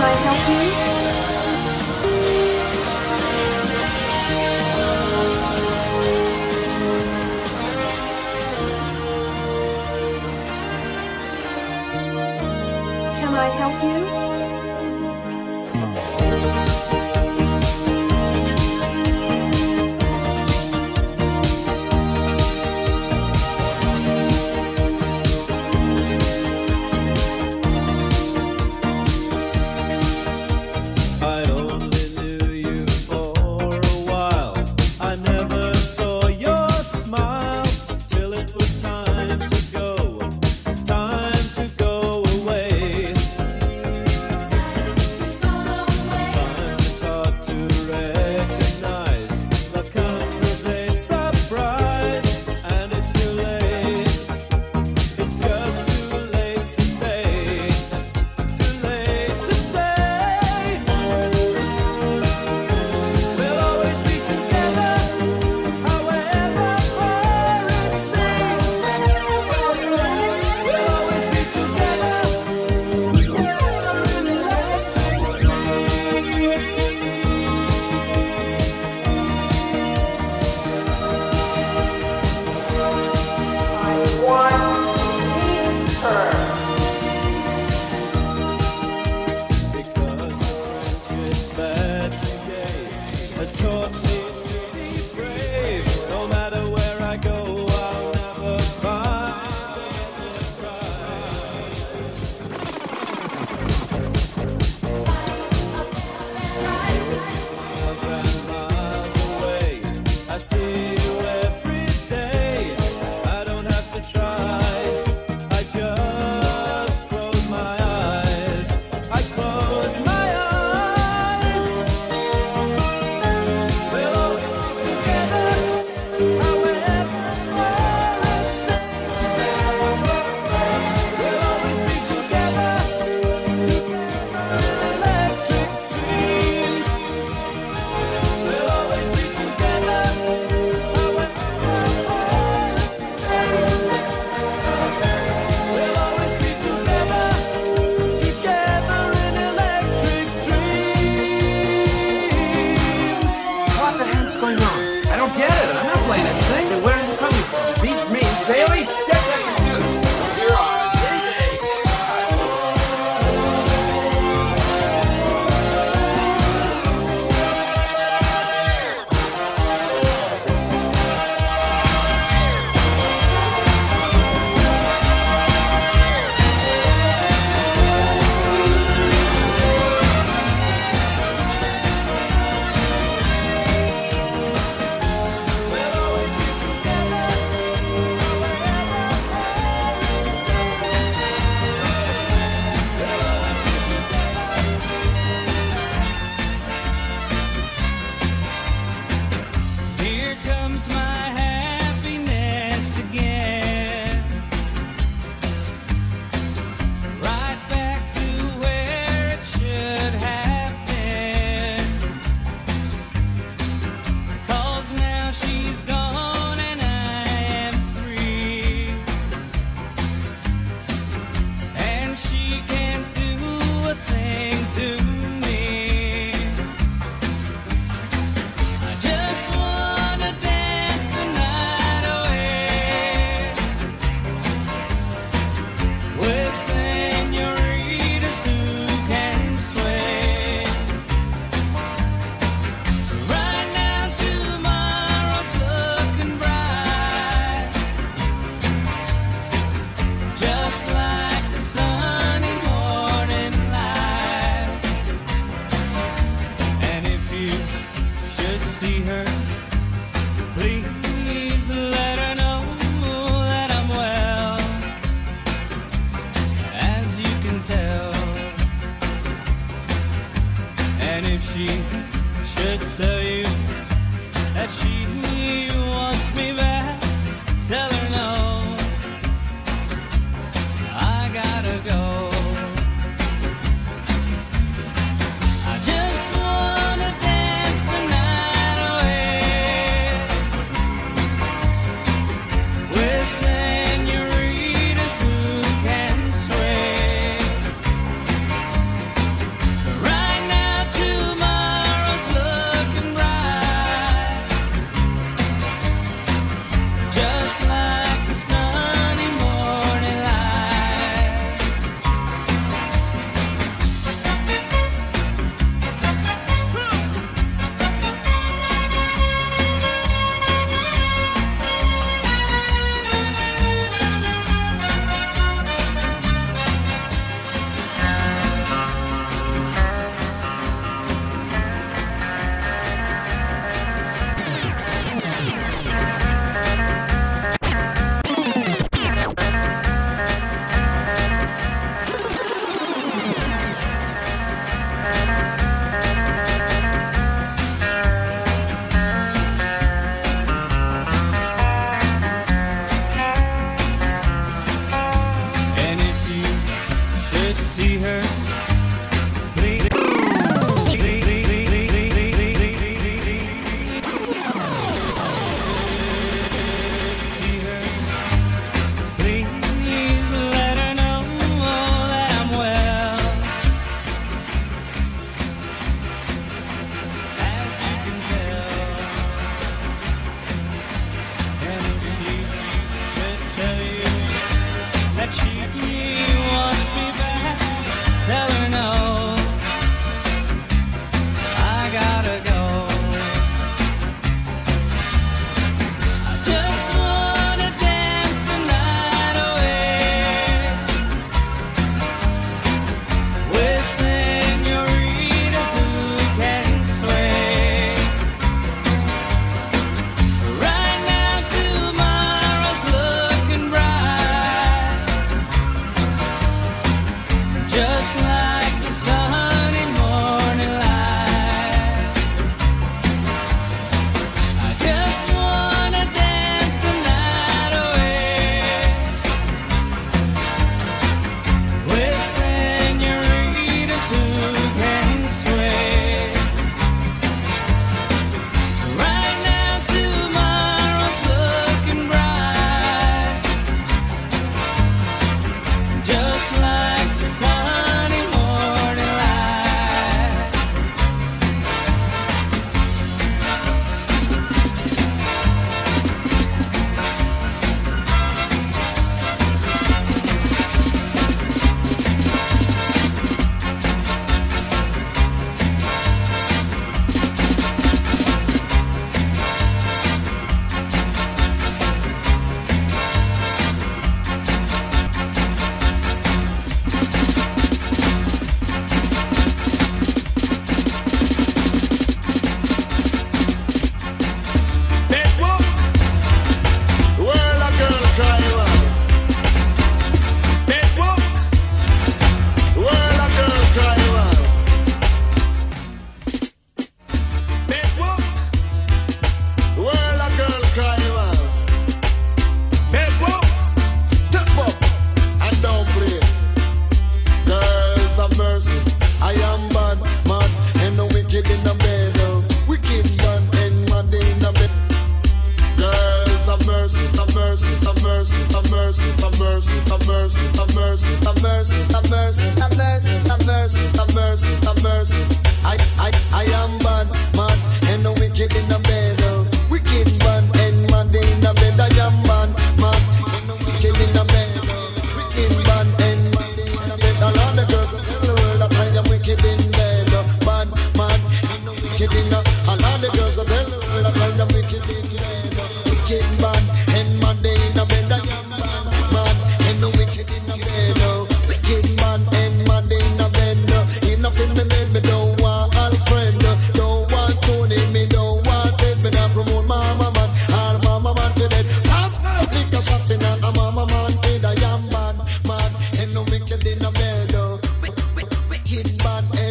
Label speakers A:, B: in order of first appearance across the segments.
A: I help you? Can I help you?
B: Has taught me to be brave. No matter where I go, I'll never find miles and miles away. I see you every day. I don't have to try. I just close my eyes. I close my eyes.
C: I don't get it. I'm not playing anything. Then where is it coming from? Beats me. Bailey, get that computer. You're on.
B: She should tell you that she wants me back. Tell her no, I gotta go. I just wanna dance the night away with senoritas who can sway.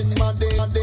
D: and mad,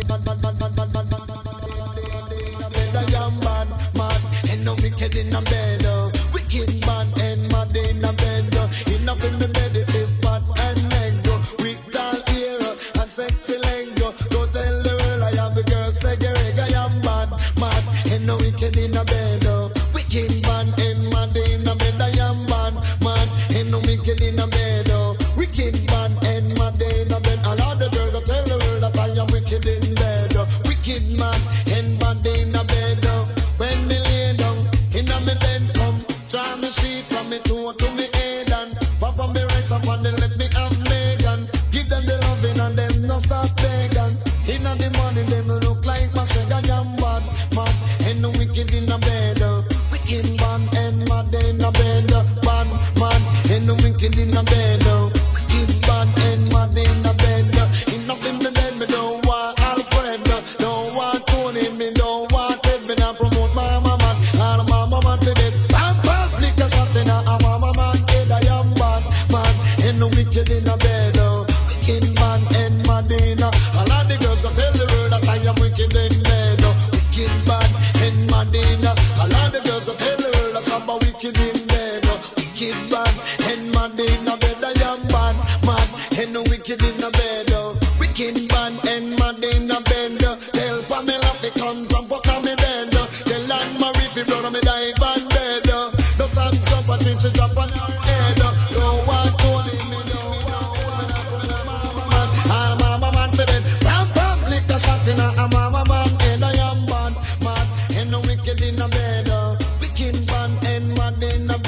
D: I am bad, mad, and no wicked in a bed. Wicked man and mad in a bed. Enough in the bed, it is fat and mango. With tall ear and sexy lingo. Go tell the world I am the girls, take a reg. I am bad, mad, and no wicked in a bed. Wicked man and mad in a bed. I am bad, mad, and no wicked in a bed. Wicked man and mad in a bed. All of the girls tell the world that I am wicked in bed. Wicked man and mad in a bed. When me lay down in a me bed, come try me sheet from me toe to me head and pop on me right up and then let me have Megan. Give them the loving and them no stop begging. In the morning them look like my sugar jam bad, mad and no wicked in a bed. Wicked man and mad in a bed. Bad man and no wicked in a bed. Wicked man and mad in a bed. Enough in the bed, me don't want Alfred, don't want Tony, me don't want Ted, me not promote Mama Man, and Mama Man to dead. Bam bam, flick a shot in a Mama Man head. I am bad, man, and no wicked in a bed. Wicked man and mad in a. All of the girls go tell the world that I am wicked in bed. Wicked bad and mad in a. All of the girls go tell the world that I'm wicked in bed. Wicked bad and mad in a bed. I am bad, mad, and no wicked in a bed. Wicked man and mad in a bed. Tell Pamela to come jump up on me bed. Tell Anne Marie if blood on me dive on bed. The sun jump and she jump on her head. Don't want to leave me, don't want Mama Man. And Mama Man to bed. Bam bam, lick a shot in a Mama Man head. I am bad, mad, and no wicked in a bed. Wicked man and mad in a bed.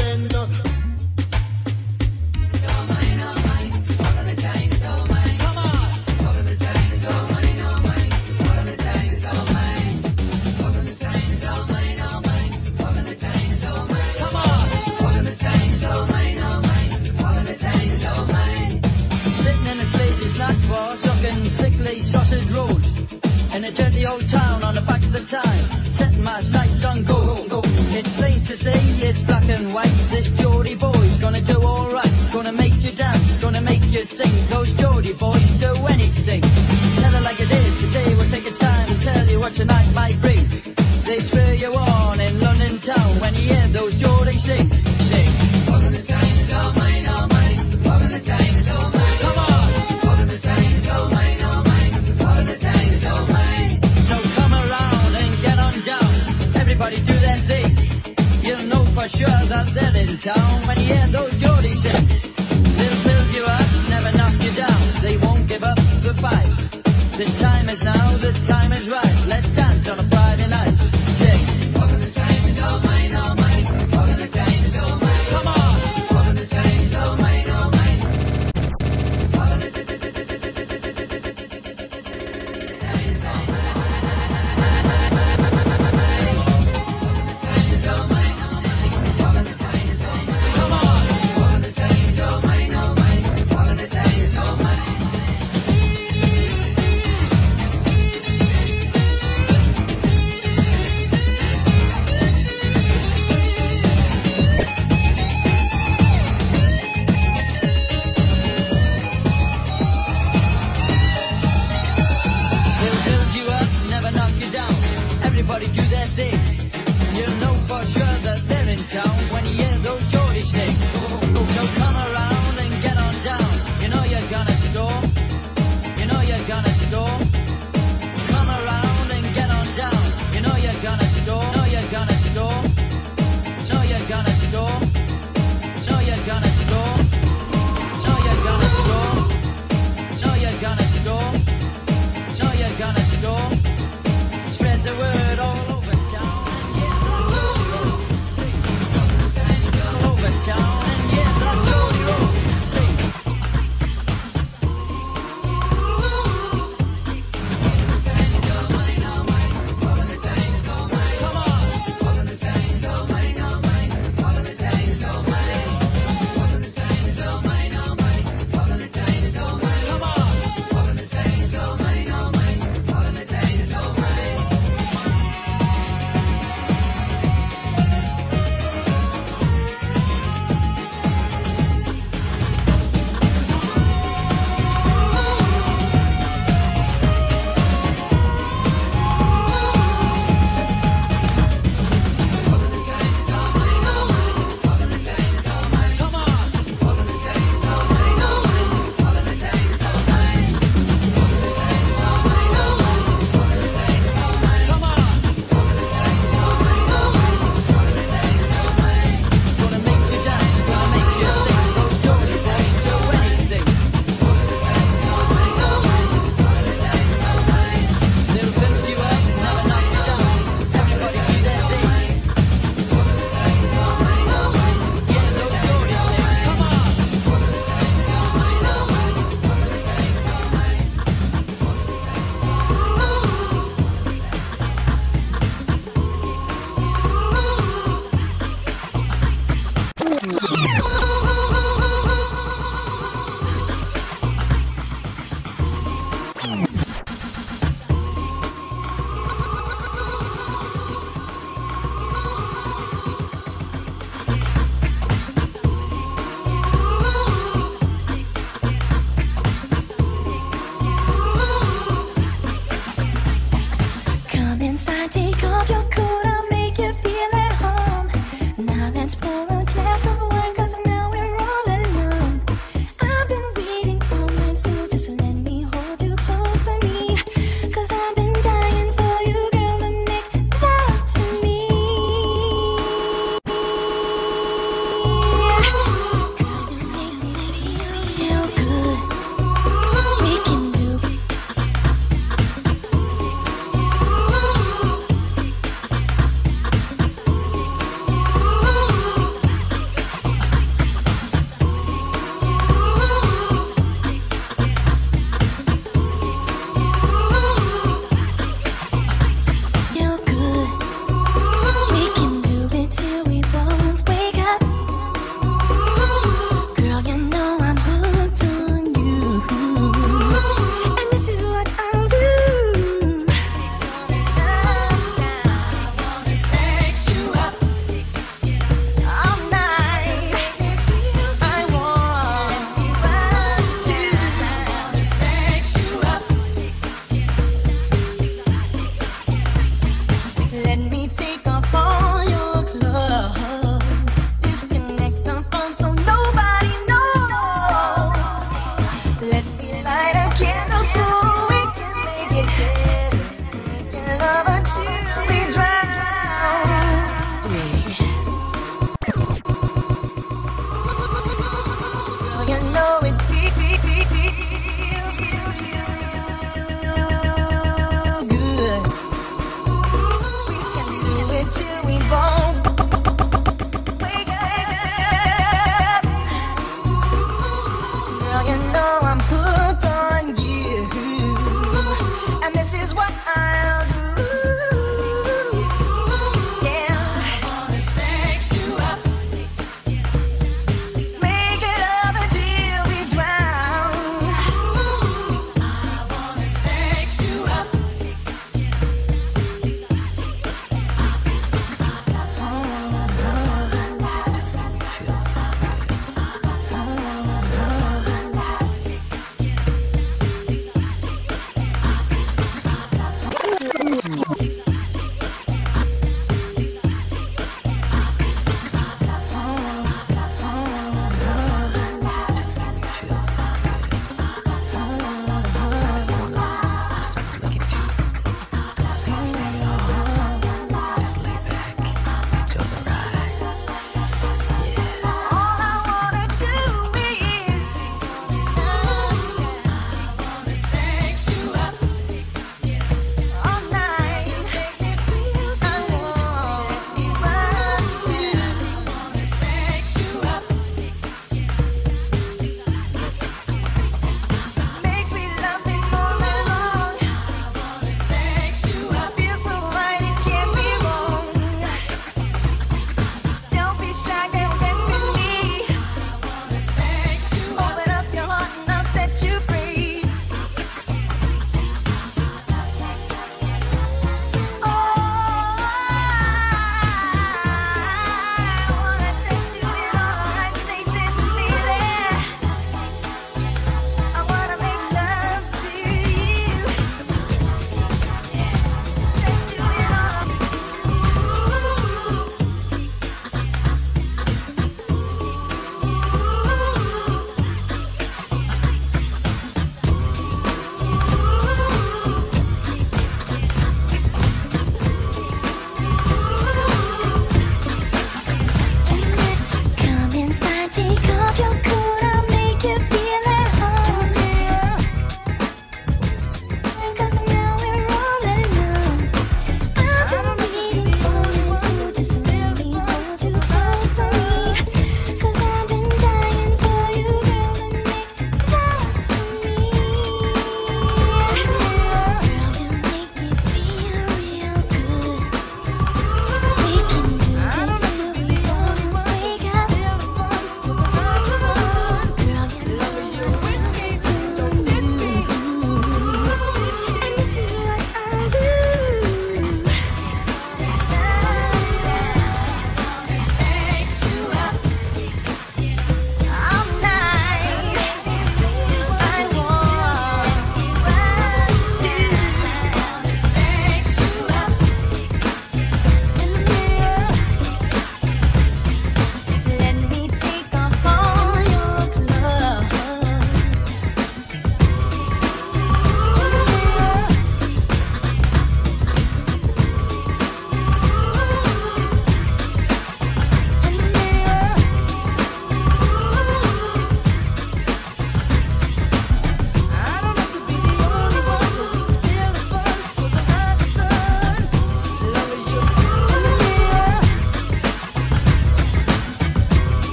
E: In a dirty old town on the back of the time, setting my sights on gold. It's plain to say, it's black and white. This Geordie boy's gonna do alright. Gonna make you dance, gonna make you sing. Those Geordie boys do anything. Tell it like it is, today we'll take its time to tell you what tonight might bring. They spur you on in London town when you hear those Geordie sing. Sing. All of the time is all mine, all mine. All of the time is all mine. Come on. All of the time is all mine, all mine. All of the time is all mine. Everybody do their thing. You'll know for sure that they're in town when you hear those Geordies sing. They'll build you up, never knock you down. They won't give up the fight. The time is now, the time is right. Let's dance on a Friday night. Sing. All of the time is all mine, all mine. All of the time is all mine. Come on. All of the time is all mine, all mine. All of the time is all mine.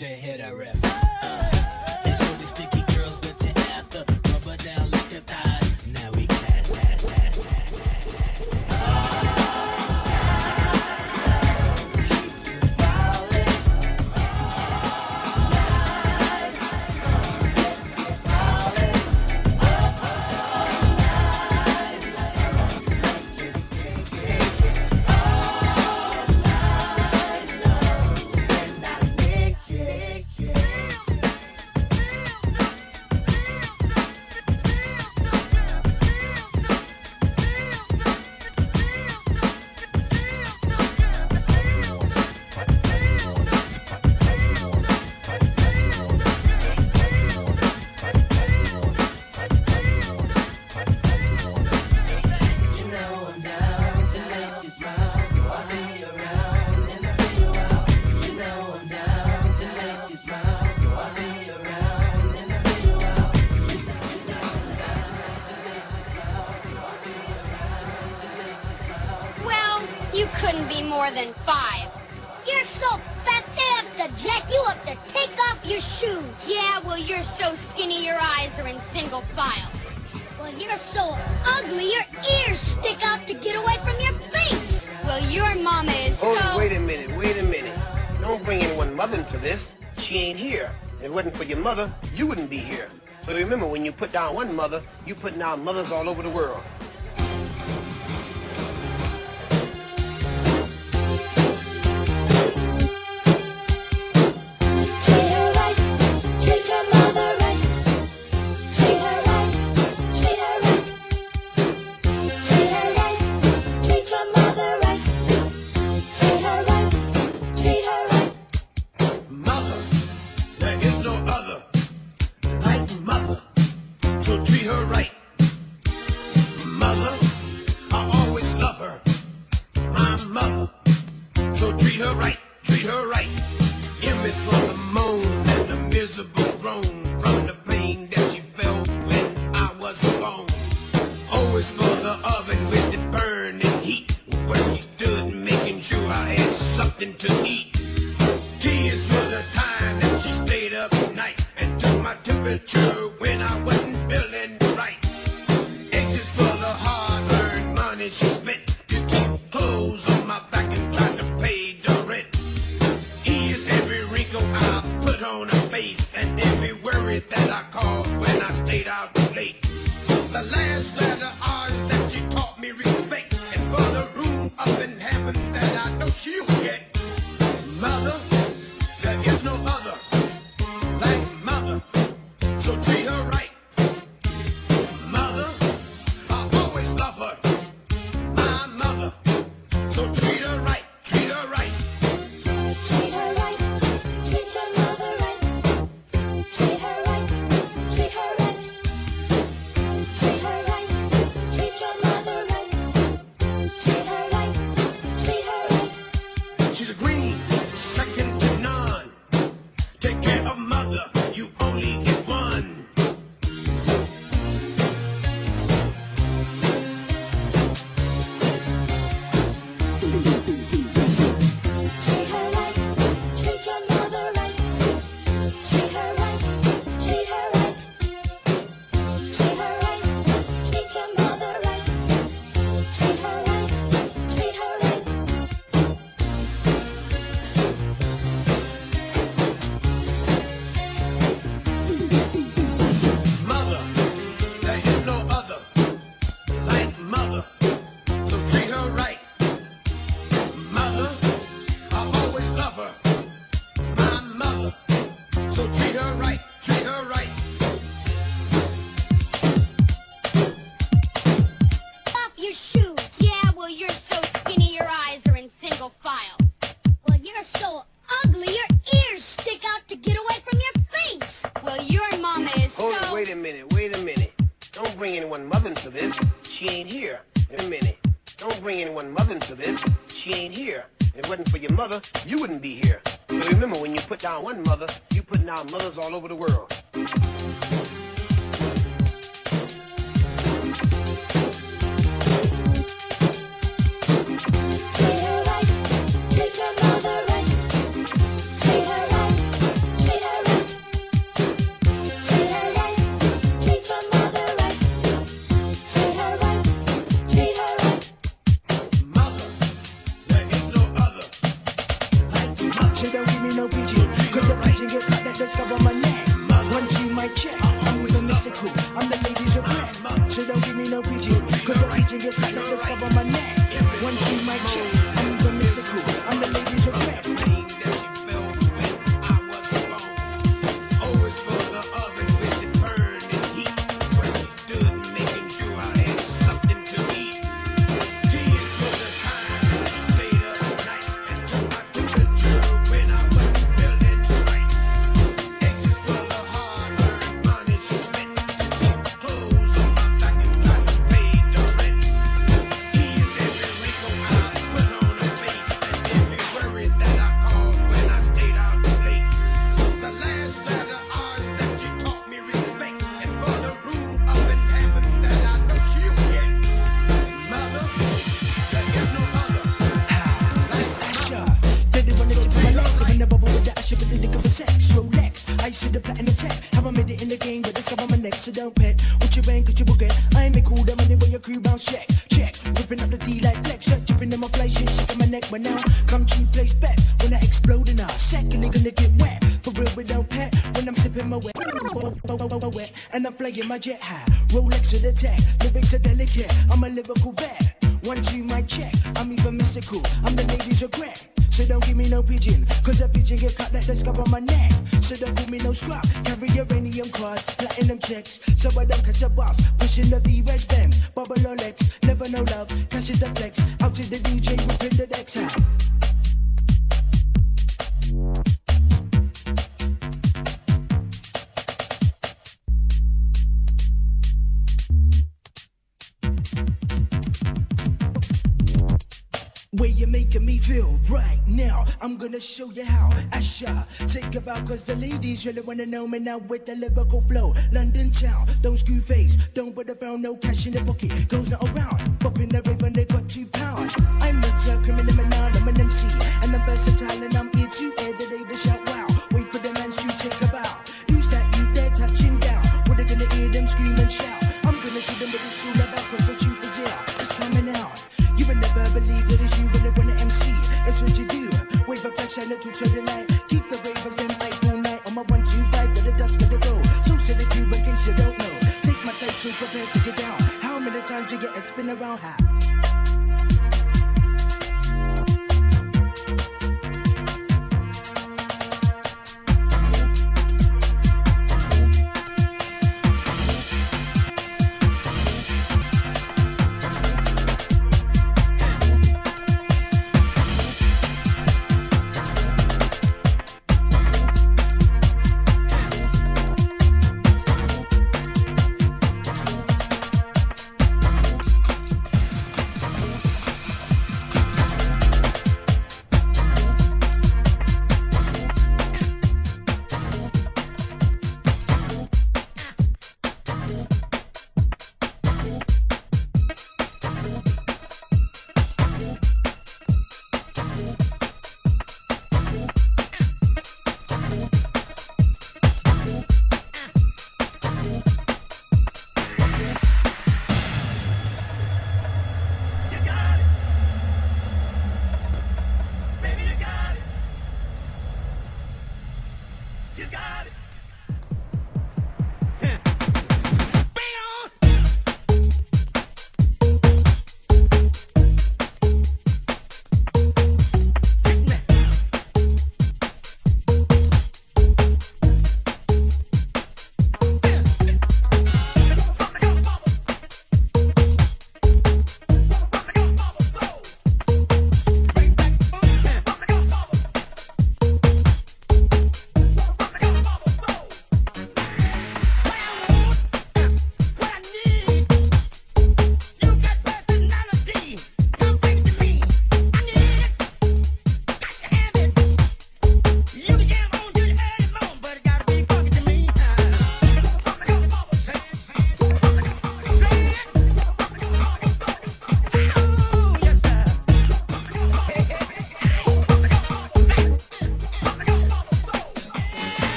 F: you hit a riff. And show these sticky girls with the after. Rub her down like a thighs. Now we class, ass, ass, ass, ass, ass.
G: You couldn't be more than 5. You're so fat they have to jack you up to take off your shoes. Yeah, well, you're so skinny your eyes are in single file. Well, you're so ugly your ears stick out to get away from your face. Well, your mama is so...
H: Oh, wait a minute. Don't bring anyone mother into this. She ain't here. If it wasn't for your mother, you wouldn't be here. So remember, when you put down one mother, you putting down mothers all over the world. All over the world.
G: Treat her right, treat your mother right. Treat her right,
D: check. I'm even mystical. I'm the lady's regret. So don't give me no pigeon, cause a pigeon gets cut like the scab on my neck. 1, 2, my check. I'm even mystical. I'm the lady's regret. So don't pet what you bang, cause you will get. I ain't make cool the money where your crew bounce check. Check, whipping up the D like flex. Chipping in my fly shit, shaking my neck. But now, come cheap place back. When I explode in a second, they gonna get wet. For real, we don't pet. When I'm sipping my wet, and I'm flying my jet high. Rolex to the tech, lyrics are delicate. I'm a lyrical vet. 1, 2, my check. I'm even mystical. I'm the lady's regret. So don't give me no pigeon, cause a pigeon get cut like the scab on my neck. So don't give me no scrap, carry uranium cards, platinum checks. So I don't catch a bus, pushing the V-Red Benz. Bubble or Lex, never no love, cash is the flex. Out to the DJ, whipping the decks out. Where you making me feel right now, I'm gonna show you how. Asha, take a bow, cause the ladies really wanna know me now with the lyrical flow. London town, don't screw face, don't put around, no cash in the pocket, goes not around. Popping the rave when they got £2. I'm not a criminal, I'm an MC, and I'm versatile and I'm here to air the day to shout wow. Wait for the man to take a bow. Who's that you there touching down? What they gonna hear them scream and shout? I'm gonna shoot them with this all about, cause the truth is here, it's coming out. You will never believe that it's you when they wanna MC. It's what you do. Wave a flash, shine it to the light. Keep the ravers and light all night on my 1, 2, 5 to the dusk of the road. So say the cube in case you don't know. Take my time to prepare to get down. How many times you get it spin around? How?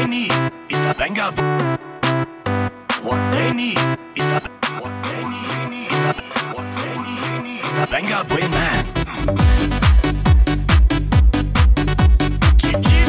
F: they need is the banger. What they need is the what they need is the what they need is the banger boy man. Chip chip.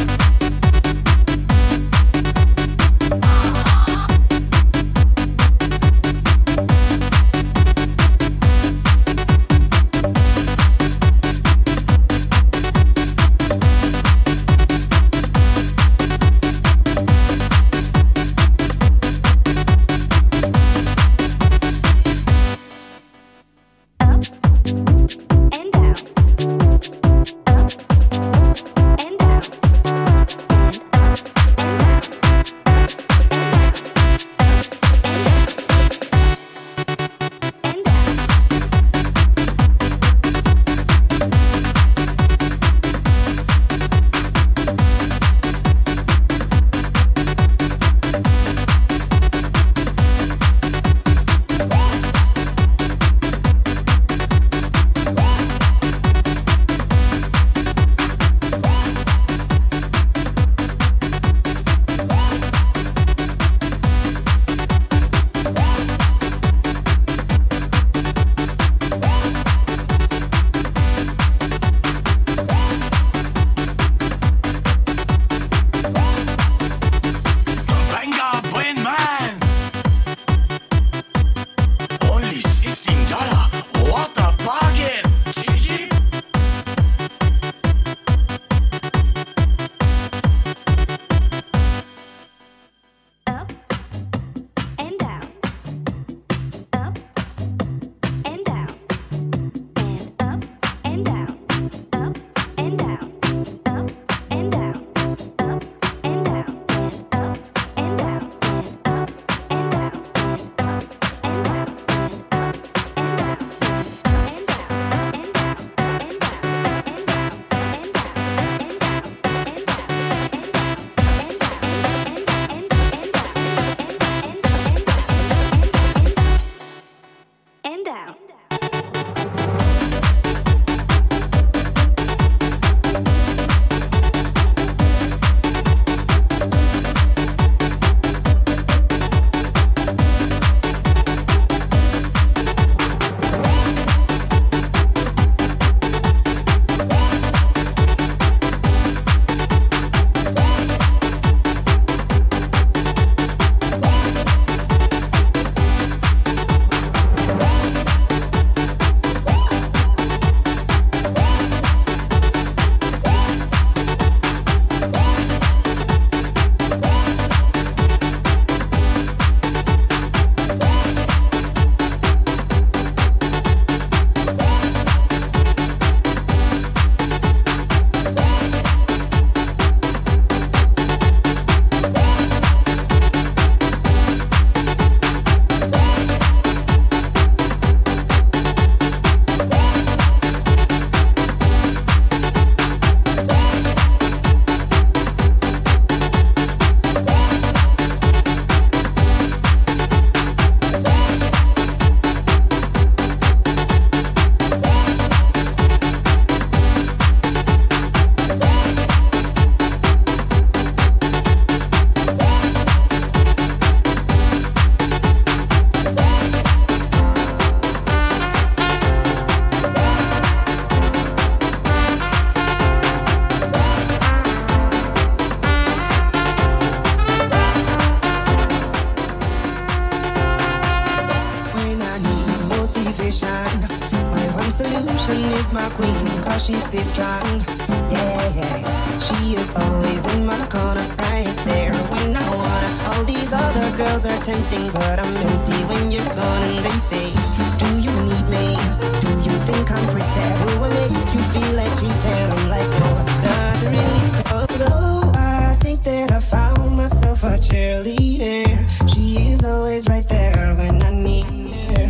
I: solution is my queen, cause she stays strong. Yeah, yeah. She is always in my corner, right there when I wanna. All these other girls are tempting, but I'm empty when you're gone. And they say, do you need me? Do you think I'm pretty? Do I make you feel like cheating? I'm like, oh, that's really cold. Oh, I think that I found myself a cheerleader. She is always right there when I need her.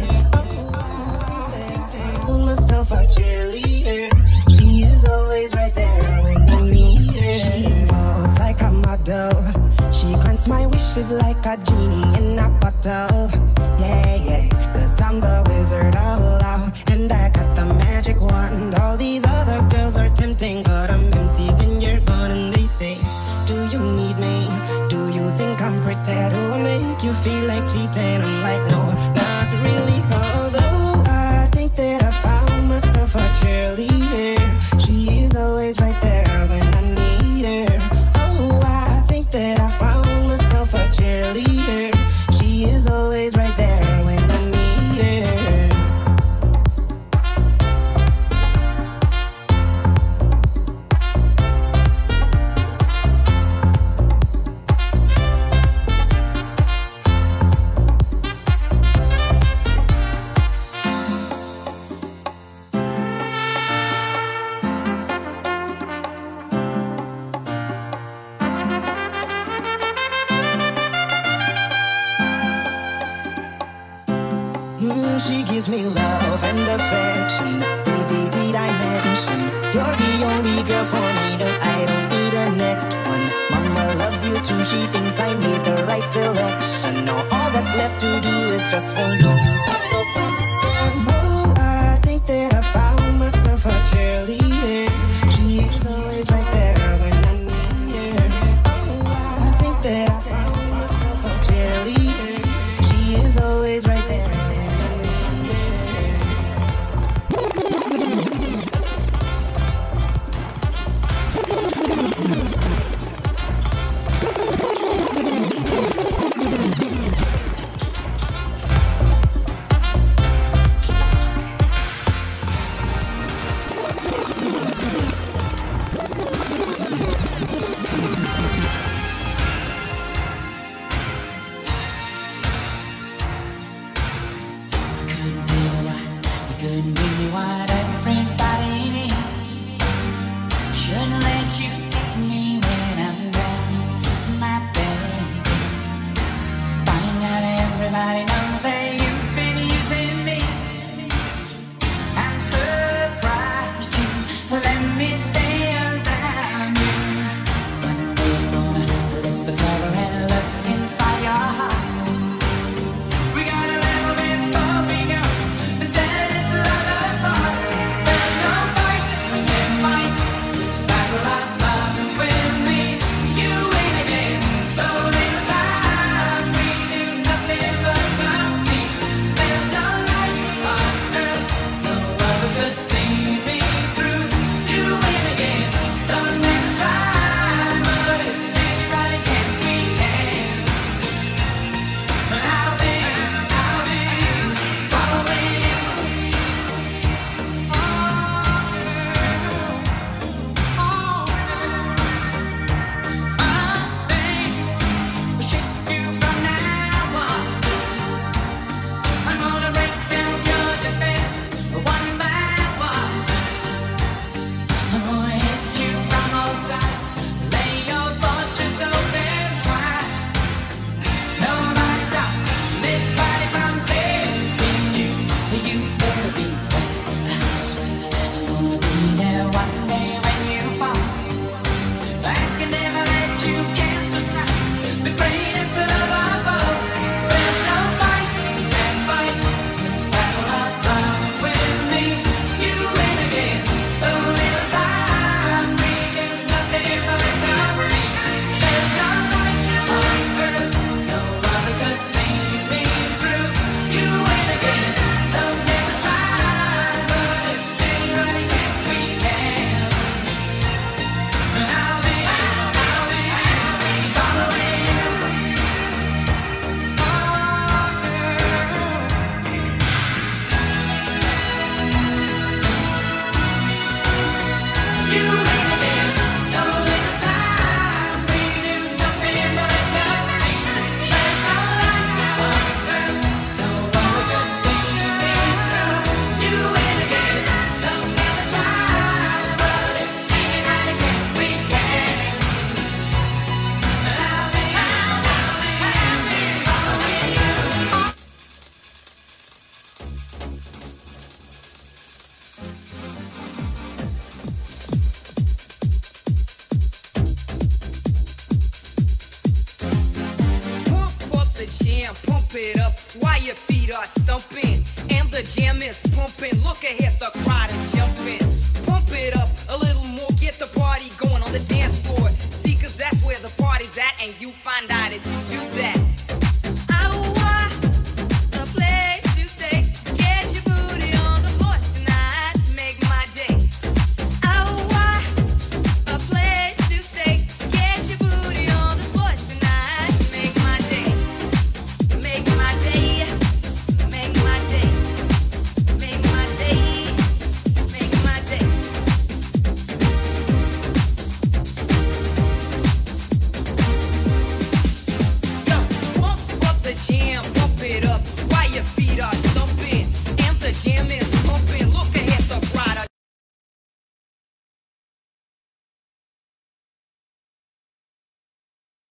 I: Myself a cheerleader. She is always right there when I need her. She walks like a model. She grants my wishes like a genie in a bottle. Yeah, yeah, cause I'm the wizard of love, and I got the magic wand. All these other girls are tempting, but I'm empty when you're gone. And they say, do you need me? Do cheat, and I'm like, no, not really, cause oh, I think that I found myself a cheerleader. She is always right there when I need her. Oh, I think that I found myself a cheerleader. She is always right there when I need her. She gives me love and affection. Baby, did I mention you're the only girl for me? No, I don't need a next one. Mama loves you too. She thinks I made the right selection. Now all that's left to do is just for you to put the question. Oh, I think that I found myself a cheerleader. She is always right there when I need her. Oh, I think that I found myself a cheerleader. She is always right there.
F: Couldn't give me what everybody needs. I shouldn't let you take me when I'm down, my baby. Finding out everybody knows that you've been using me. I'm surprised you let me stay around you. One day you're gonna lift the cover and look inside your heart. We got a little bit before we go.
J: stumping, and the jam is pumping. Look ahead, the crowd is jumping. Pump it up a little more, get the party going on the dance floor. See, 'cause that's where the party's at, and you find out if you